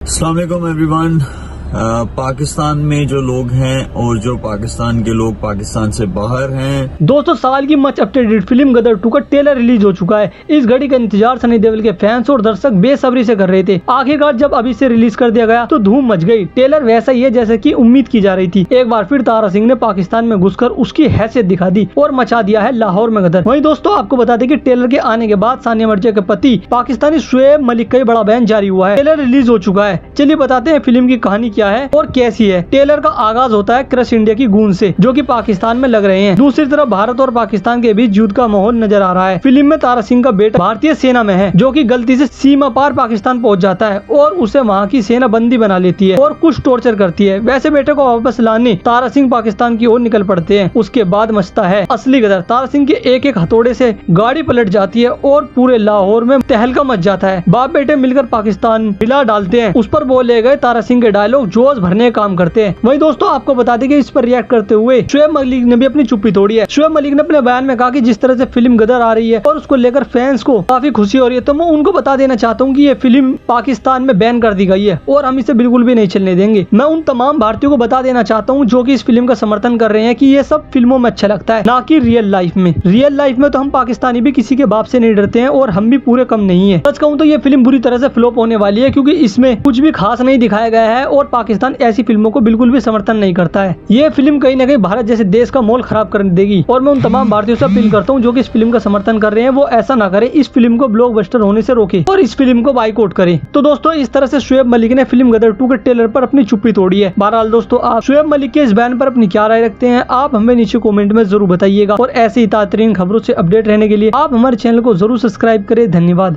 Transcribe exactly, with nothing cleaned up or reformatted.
अस्सलाम वालेकुम एवरीवन। पाकिस्तान में जो लोग हैं और जो पाकिस्तान के लोग पाकिस्तान से बाहर हैं, दोस्तों साल की much updated film Gadar two का ट्रेलर रिलीज हो चुका है। इस घड़ी का इंतजार सनी देओल के फैंस और दर्शक बेसब्री से कर रहे थे। आखिरकार जब अभी से रिलीज कर दिया गया तो धूम मच गई। ट्रेलर वैसा ही है जैसे कि उम्मीद की जा रही थी। एक बार फिर तारा सिंह ने पाकिस्तान में घुसकर उसकी हैसियत दिखा दी और मचा दिया है लाहौर में गदर। वहीं दोस्तों आपको बता दें कि ट्रेलर के आने के बाद सानिया मिर्जा के पति पाकिस्तानी शुएब मलिक का बड़ा बयान जारी हुआ है। ट्रेलर रिलीज हो चुका है। चलिए बताते हैं फिल्म की कहानी क्या है और कैसी है। ट्रेलर का आगाज होता है क्रश इंडिया की गूंज से, जो कि पाकिस्तान में लग रहे हैं। दूसरी तरफ भारत और पाकिस्तान के बीच युद्ध का माहौल नजर आ रहा है। फिल्म में तारा सिंह का बेटा भारतीय सेना में है, जो कि गलती से सीमा पार पाकिस्तान पहुंच जाता है और उसे वहां की सेना बंदी बना लेती है और कुछ टॉर्चर करती है। वैसे बेटे को वापस लाने तारा सिंह पाकिस्तान की ओर निकल पड़ते हैं। उसके बाद मचता है असली गदर। तारा सिंह के एक एक हथौड़े से गाड़ी पलट जाती है और पूरे लाहौर में तहलका मच जाता है। बाप बेटे मिलकर पाकिस्तान हिला डालते हैं। उस पर बोले गए तारा सिंह के डायलॉग जोश भरने का काम करते हैं। वहीं दोस्तों आपको बता दें कि इस पर रिएक्ट करते हुए शुएब मलिक ने भी अपनी चुप्पी तोड़ी है। शुएब मलिक ने अपने बयान में कहा कि जिस तरह से फिल्म गदर आ रही है और उसको लेकर फैंस को काफी खुशी हो रही है, तो मैं उनको बता देना चाहता हूँ कि ये फिल्म पाकिस्तान में बैन कर दी गई है और हम इसे बिल्कुल भी नहीं चलने देंगे। मैं उन तमाम भारतीयों को बता देना चाहता हूँ जो कि इस फिल्म का समर्थन कर रहे हैं कि ये सब फिल्मों में अच्छा लगता है, ना कि रियल लाइफ में। रियल लाइफ में तो हम पाकिस्तानी भी किसी के बाप से नहीं डरते हैं और हम भी पूरे कम नहीं है। सच कहूँ तो ये फिल्म बुरी तरह से फ्लॉप होने वाली है, क्योंकि इसमें कुछ भी खास नहीं दिखाया गया है और पाकिस्तान ऐसी फिल्मों को बिल्कुल भी समर्थन नहीं करता है। ये फिल्म कहीं ना कहीं भारत जैसे देश का माहौल खराब कर देगी और मैं उन तमाम भारतीयों से अपील करता हूँ जो कि इस फिल्म का समर्थन कर रहे हैं, वो ऐसा ना करें। इस फिल्म को ब्लॉकबस्टर होने से रोके और इस फिल्म को बाइकआउट करें। तो दोस्तों इस तरह से शुएब मलिक ने फिल्म गदर टू के ट्रेलर पर अपनी चुप्पी तोड़ी है। बहरहाल दोस्तों आप शुएब मलिक के इस बयान पर अपनी क्या राय रखते हैं, आप हमें नीचे कमेंट में जरूर बताइएगा। और ऐसी ही ताज़ा खबरों से अपडेट रहने के लिए आप हमारे चैनल को जरूर सब्सक्राइब करें। धन्यवाद।